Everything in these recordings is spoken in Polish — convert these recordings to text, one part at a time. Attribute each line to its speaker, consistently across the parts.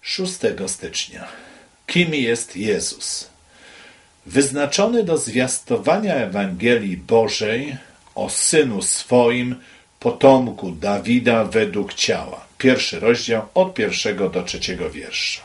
Speaker 1: 6 stycznia. Kim jest Jezus? Wyznaczony do zwiastowania Ewangelii Bożej o Synu swoim, potomku Dawida według ciała. 1 rozdział od 1 do 3 wiersza.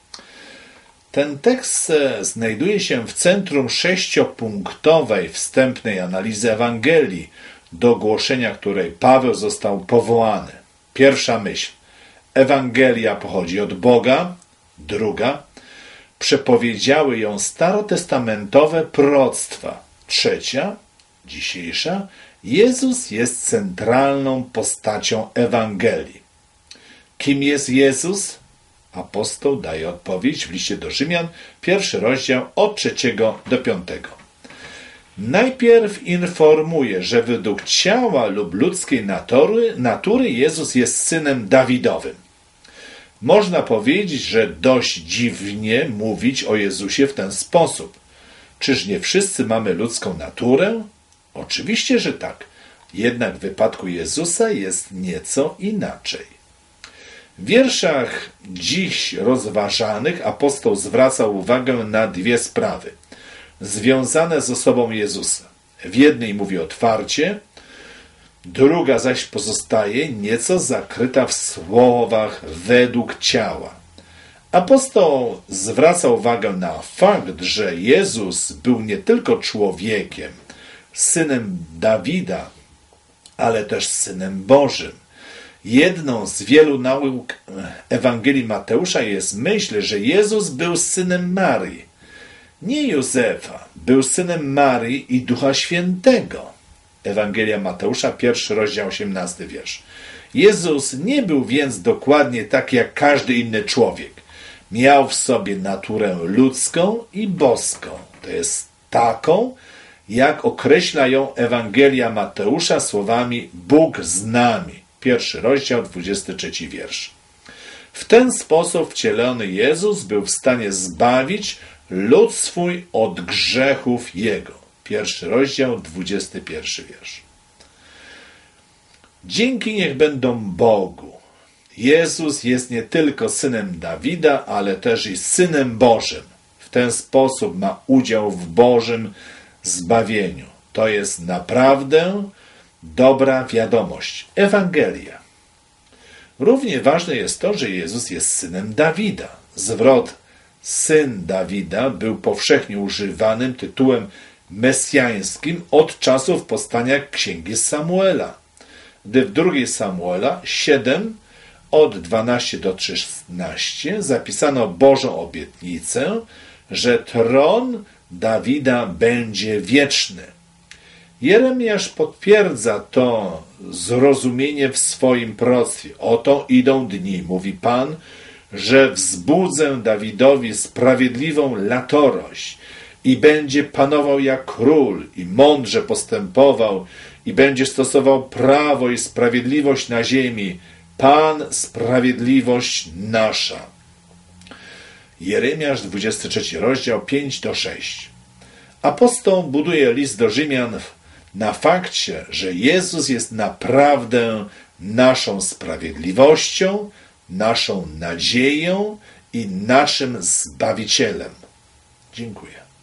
Speaker 1: Ten tekst znajduje się w centrum 6-punktowej wstępnej analizy Ewangelii, do głoszenia której Paweł został powołany. Pierwsza myśl. Ewangelia pochodzi od Boga. Druga. Przepowiedziały ją starotestamentowe proroctwa. Trzecia, dzisiejsza. Jezus jest centralną postacią Ewangelii. Kim jest Jezus? Apostoł daje odpowiedź w liście do Rzymian, 1 rozdział od 3 do 5. Najpierw informuje, że według ciała lub ludzkiej natury Jezus jest synem Dawidowym. Można powiedzieć, że dość dziwnie mówić o Jezusie w ten sposób. Czyż nie wszyscy mamy ludzką naturę? Oczywiście, że tak. Jednak w wypadku Jezusa jest nieco inaczej. W wierszach dziś rozważanych apostoł zwraca uwagę na dwie sprawy związane z osobą Jezusa. W jednej mówi otwarcie, druga zaś pozostaje nieco zakryta w słowach według ciała. Apostoł zwraca uwagę na fakt, że Jezus był nie tylko człowiekiem, synem Dawida, ale też synem Bożym. Jedną z wielu nauk Ewangelii Mateusza jest myśl, że Jezus był synem Marii. Nie Józefa, był synem Marii i Ducha Świętego. Ewangelia Mateusza, 1 rozdział, 18 wiersz. Jezus nie był więc dokładnie tak jak każdy inny człowiek. Miał w sobie naturę ludzką i boską. To jest taką, jak określa ją Ewangelia Mateusza słowami Bóg z nami. 1 rozdział, 23 wiersz. W ten sposób wcielony Jezus był w stanie zbawić lud swój od grzechów Jego. 1 rozdział, 21 wiersz. Dzięki niech będą Bogu. Jezus jest nie tylko synem Dawida, ale też i synem Bożym. W ten sposób ma udział w Bożym zbawieniu. To jest naprawdę dobra wiadomość. Ewangelia. Równie ważne jest to, że Jezus jest synem Dawida. Zwrot syn Dawida był powszechnie używanym tytułem mesjańskim od czasów powstania Księgi Samuela. Gdy w 2 Samuela 7 od 12 do 13 zapisano Bożą obietnicę, że tron Dawida będzie wieczny. Jeremiasz potwierdza to zrozumienie w swoim proroctwie. Oto idą dni, mówi Pan, że wzbudzę Dawidowi sprawiedliwą latorość i będzie panował jak król i mądrze postępował i będzie stosował prawo i sprawiedliwość na ziemi. Pan, sprawiedliwość nasza. Jeremiasz, 23 rozdział, 5 do 6. Apostoł buduje list do Rzymian na fakcie, że Jezus jest naprawdę naszą sprawiedliwością, naszą nadzieją i naszym Zbawicielem. Dziękuję.